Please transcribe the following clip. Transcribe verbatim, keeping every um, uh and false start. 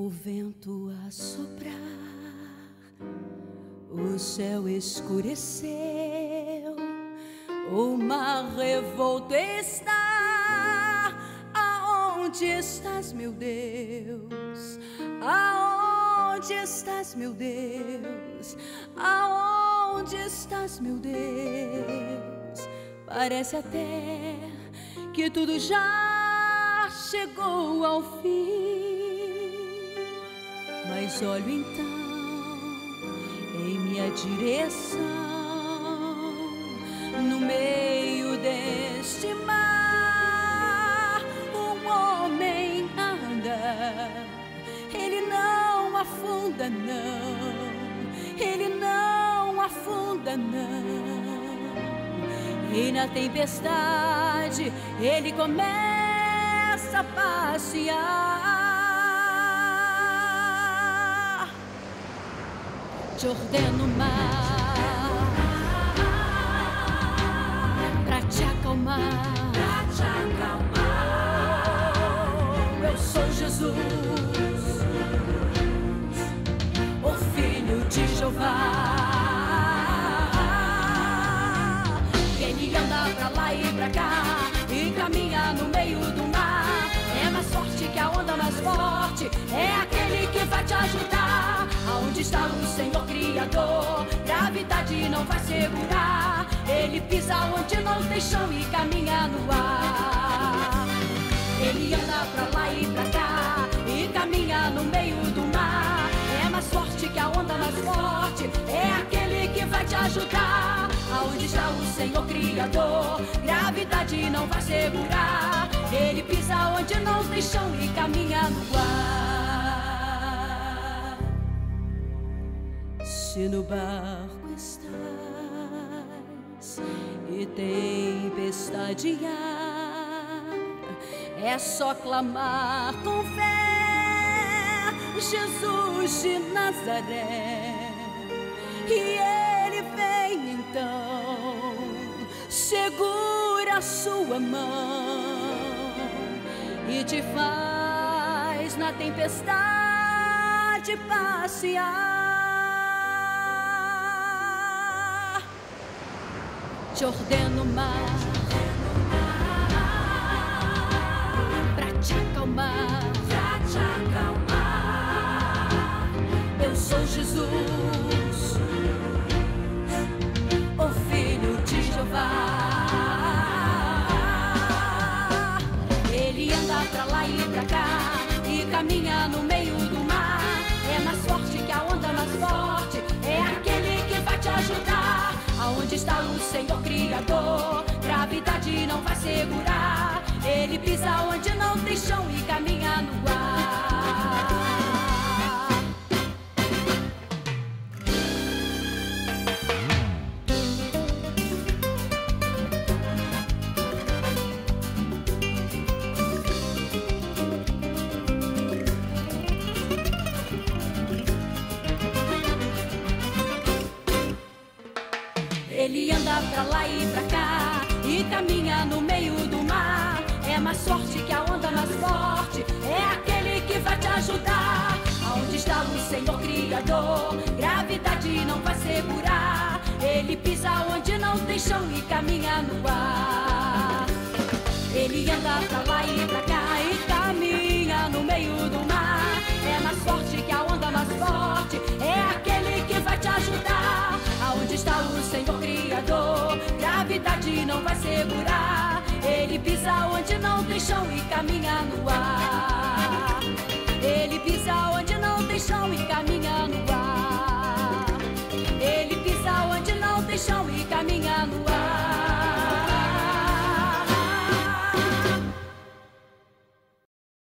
o vento a soprar, o céu escureceu, o mar revolto está. Aonde estás, meu Deus? Aonde estás, meu Deus? Aonde estás, meu Deus? Parece até que tudo já chegou ao fim, mas olho então em minha direção, no meio deste mar, um homem anda. Ele não afunda, não. Ele não afunda, não. E na tempestade ele começa a passear. Te ordeno, mar, pra te acalmar, pra te acalmar. Eu sou Jesus, o Filho de Jeová. Ele anda pra lá e pra cá e caminha no meio do mar. É mais forte que a onda mais forte, é aquele que vai te ajudar. Aonde está o Senhor Criador, gravidade não vai segurar. Ele pisa onde não tem chão e caminha no ar. Ele anda pra lá e pra cá e caminha no meio do mar. É mais forte que a onda mais forte, é aquele que vai te ajudar. Aonde está o Senhor Criador, gravidade não vai segurar. Ele pisa onde não tem chão e caminha no ar. Se no barco estás e tempestade e ar, é só clamar com fé, Jesus de Nazaré, e Ele vem então, segura a sua mão e te faz na tempestade passear. Te ordeno, mar, pra te acalmar, pra te acalmar. Eu sou Jesus, o Filho de Jeová. Ele anda pra lá e pra cá e caminha no meio do mar. É mais forte que a onda mais forte, é aquele que vai te ajudar. Aonde está o Senhor Criador, gravidade não vai segurar. Ele pisa onde não tem chão e caminha no ar. Ele anda pra lá e pra cá e caminha no meio do mar. É mais forte que a onda mais forte, é aquele que vai te ajudar. Aonde está o Senhor Criador, gravidade não vai segurar. Ele pisa onde não tem chão e caminha no ar. Ele anda pra lá e pra cá e caminha no meio do mar. É mais forte que a onda mais forte, é aquele que vai te ajudar. Aonde está o Senhor Criador, gravidade não vai segurar. Ele pisa onde não tem chão e caminha no ar.